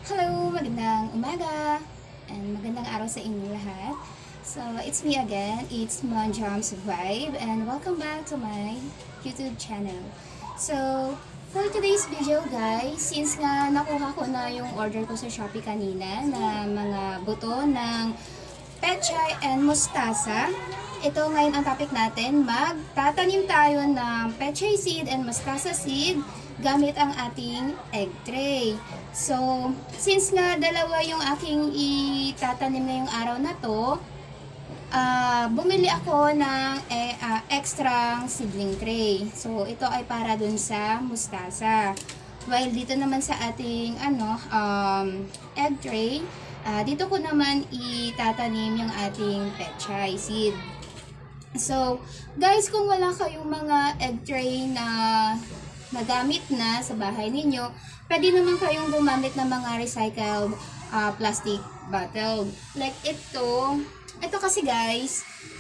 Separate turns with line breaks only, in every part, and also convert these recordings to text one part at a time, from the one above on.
Hello, magandang umaga and magandang araw sa inyong lahat. So, it's me again, it's Monjam's Vibe and welcome back to my YouTube channel. So, for today's video guys, since nga nakuha ko na yung order ko sa Shopee kanina na mga buto ng pechay and mustasa, ito ngayon ang topic natin, magtatanim tayo ng pechay seed and mustasa seed gamit ang ating egg tray. So, since nga dalawa yung aking itatanim ngayong araw na to, bumili ako ng extra seedling tray. So, ito ay para dun sa mustasa. While dito naman sa ating egg tray, dito ko naman itatanim yung ating pechay seed. So, guys, kung wala kayong mga egg tray na nagamit na sa bahay ninyo, pwede naman kayong gumamit ng mga recycled plastic bottle. Like ito kasi guys,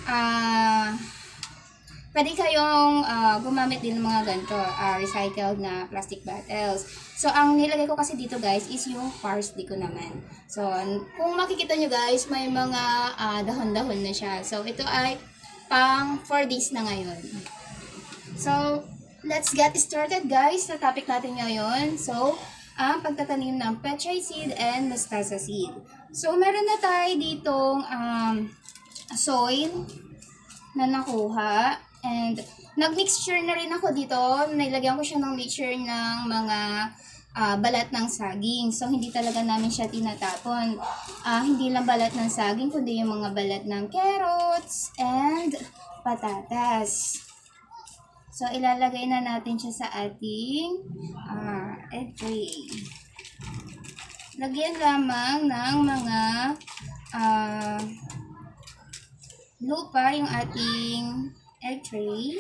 pwede kayong gumamit din ng mga ganito, recycled na plastic bottles. So, ang nilagay ko kasi dito guys is yung parsley ko naman. So, kung makikita nyo guys, may mga dahon-dahon na siya. So, ito ay pang 4 days na ngayon. So, let's get started guys sa topic natin ngayon. So, ang pagtatanim ng pechay seed and mustasa seed. So, meron na tayo ditong soil na nakuha. And, nag-mixture na rin ako dito. Nilagyan ko siya ng mixture ng mga balat ng saging. So, hindi talaga namin siya tinatapon. Hindi lang balat ng saging, kundi yung mga balat ng carrots and patatas. So, ilalagay na natin siya sa ating egg tray. Lagyan lamang ng mga lupa yung ating egg tray.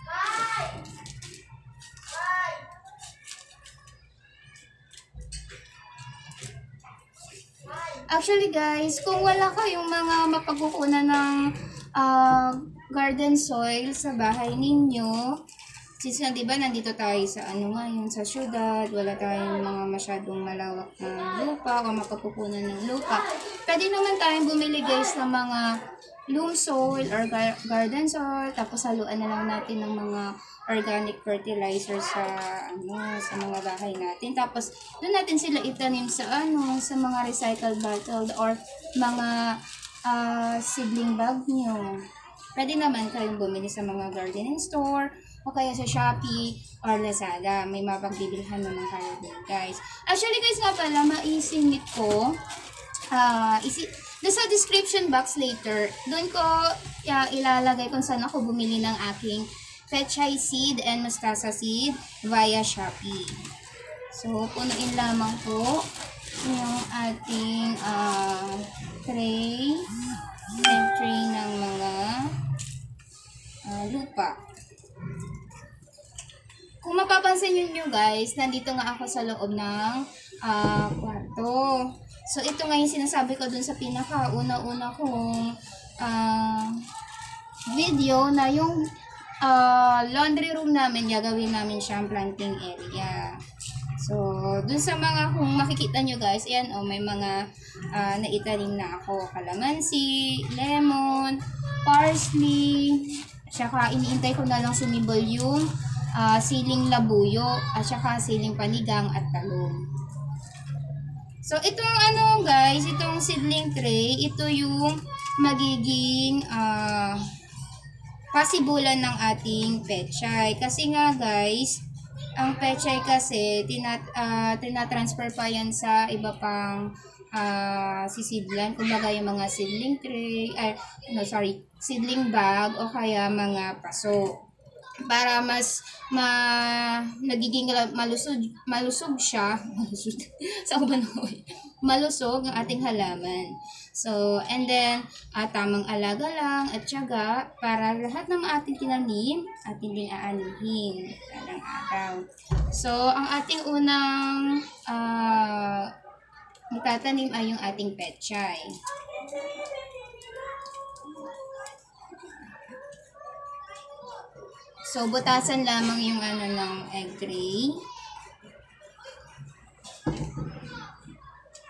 Actually guys, kung wala kayong mga mapagkukunan ng garden soil sa bahay ninyo, since na diba nandito tayo sa ngayon sa syudad, wala tayong mga masyadong malawak na lupa o mapagkukunan ng lupa, pwede naman tayong bumili guys ng mga loam soil or garden soil, tapos haluan na lang natin ng mga organic fertilizer sa mga bahay natin. Tapos doon natin sila itanim sa sa mga recycled bottle or mga seedling bag nyo. Pwede naman kayong bumili sa mga gardening store o kaya sa Shopee or Lazada. May mapagbibilhan naman kayo din guys. Actually guys nga pala, maisingit ko. Doon sa description box later, doon ko ilalagay kung saan ako bumili ng aking pechay seed and mustasa seed via Shopee. So, punuin lamang po yung ating egg tray ng mga lupa. Kung mapapansin nyo guys, nandito nga ako sa loob ng kwarto. So, ito nga yung sinasabi ko dun sa pinaka-una-una kong video na yung laundry room namin, gagawin namin siyang planting area. So, dun sa mga, kung makikita nyo guys, ayan may mga naitanim na ako. Kalamansi, lemon, parsley, saka iniintay ko na lang sumibol yung siling labuyo, at saka siling panigang at talong. So, itong guys, itong seedling tray, ito yung magiging pasibulan ng ating pechay. Kasi nga guys, ang pechay kasi, tinatransfer pa yan sa iba pang sisidlan. Kumbaga yung mga seedling tray, seedling bag o kaya mga paso. Para mas nagiging malusog siya. Malusog ang ating halaman. So, and then, tamang alaga lang at syaga para lahat ng ating tinanim, ating din aanihin ng araw. So, ang ating unang itatanim ay yung ating pechay. So, butasan lamang yung ng egg tray.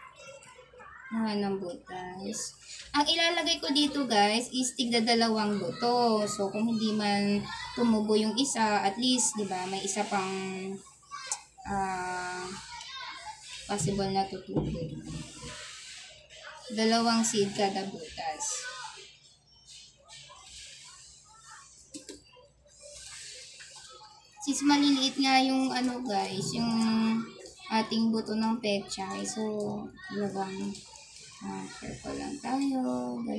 ng butas. Ang ilalagay ko dito guys is tigda 2 buto. So kung hindi man tumubo yung isa, at least 'di ba, may isa pang possible na tutubo. 2 seed kada butas. Since maliliit nga yung guys, yung ating buto ng pechay. So, talagang careful lang tayo. 2.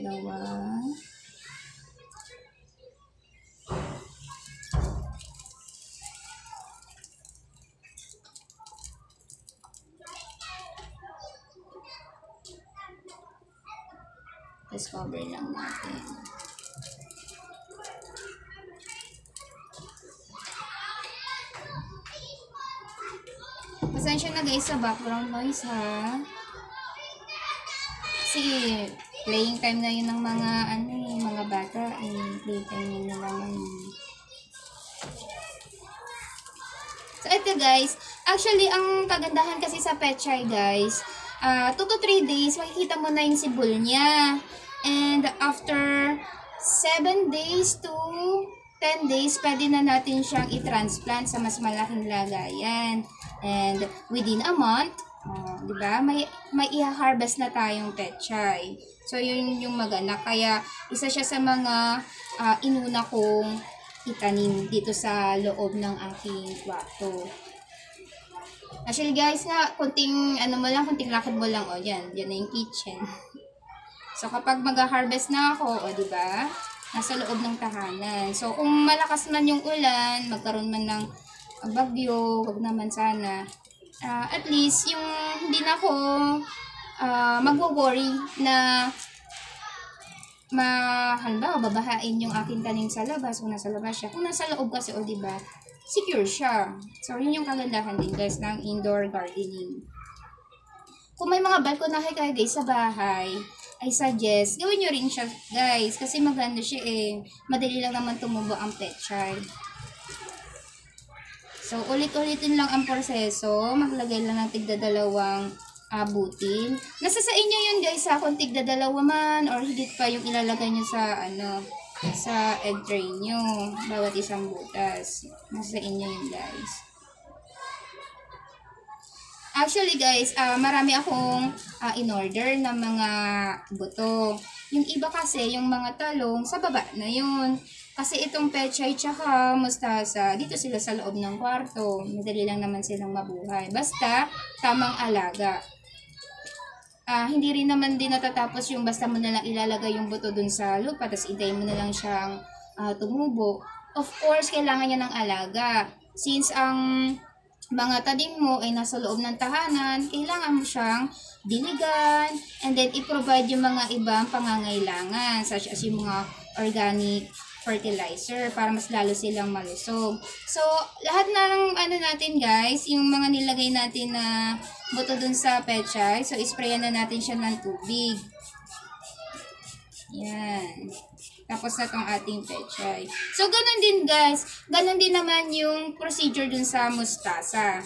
Tapos cover lang natin. Pasensya na guys sa background noise ha. Kasi playing time na yun ng mga mga bata. Playtime nila naman. So ito guys, actually ang kagandahan kasi sa pechay guys, 2 to 3 days makikita mo na yung sibol niya. And after 7 days to 10 days, pwede na natin siyang i-transplant sa mas malaking lagayan. And within a month, diba, may i-harvest na tayong pechay. So, yun yung maganda. Kaya, isa siya sa mga inuna kong itanim dito sa loob ng aking kwarto. Actually, guys, nga, kunting lakad mo lang, yan na yung kitchen. So, kapag mag-harvest na ako, diba, nasa loob ng tahanan. So, kung malakas man yung ulan, magkaroon man ng bagyo, wag naman sana. At least, yung hindi na ako magwo-worry na halimbawa, babahain yung aking tanim sa labas kung nasa labas siya. Kung nasa loob kasi, diba, secure siya. So, yun yung kagandahan din, guys, ng indoor gardening. Kung may mga balkonahe kayo, guys, sa bahay, I suggest, gawin nyo rin siya, guys. Kasi maganda siya madali lang naman tumubo ang pechay. So, ulit-ulitin lang ang proseso. Maglagay lang ng tigda 2 butil. Nasa sa inyo yun, guys, kung tigda 2 man or higit pa yung ilalagay nyo sa, sa egg tray nyo. Bawat isang butas. Nasa sa inyo yun, guys. Actually guys, marami akong in-order na mga buto. Yung iba kasi, yung mga talong, sa baba na yun. Kasi itong pechay tsaka mustasa, dito sila sa loob ng kwarto. Madali lang naman silang mabuhay. Basta, tamang alaga. Hindi rin naman din natatapos yung basta mo na lang ilalagay yung buto dun sa lupa, tapos intayin mo na lang siyang tumubo. Of course, kailangan niya ng alaga. Since ang mga tanim mo ay nasa loob ng tahanan, kailangan mo siyang diligan, and then i-provide yung mga ibang pangangailangan, such as yung mga organic fertilizer para mas lalo silang malusog. So, lahat ng natin guys, yung mga nilagay natin na buto dun sa pechay, so isprayan na natin siya ng tubig. Yan. Tapos na tong ating pechay. So, ganun din guys. Ganun din naman yung procedure dun sa mustasa.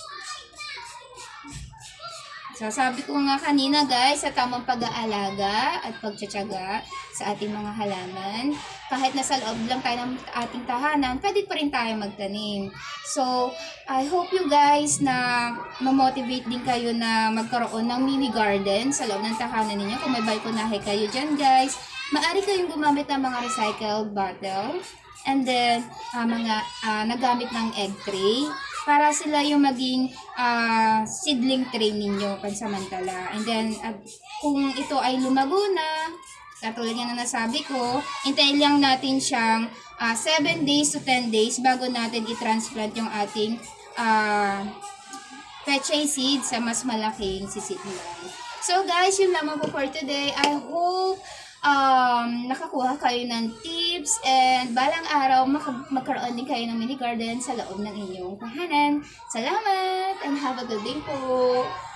So, sabi ko nga kanina guys, sa tamang pag-aalaga at pagtsatsaga sa ating mga halaman, kahit nasa loob lang tayo ng ating tahanan, pwede pa rin tayo magtanim. So, I hope you guys na ma-motivate din kayo na magkaroon ng mini garden sa loob ng tahanan ninyo. Kung may balkonahe kayo dyan guys, maaari kayong gumamit ng mga recycled bottle, and then mga nagamit ng egg tray para sila yung maging seedling tray ninyo pansamantala. And then kung ito ay lumago na, katulad nga na nasabi ko, hintayin lang natin siyang 7 days to 10 days bago natin i-transplant yung ating pechay seed sa mas malaking sisidlan. So guys, yun lamang po for today. I hope nakakuha kayo ng tips, and balang araw magkaroon din kayo ng mini garden sa loob ng inyong tahanan. Salamat and have a good day po!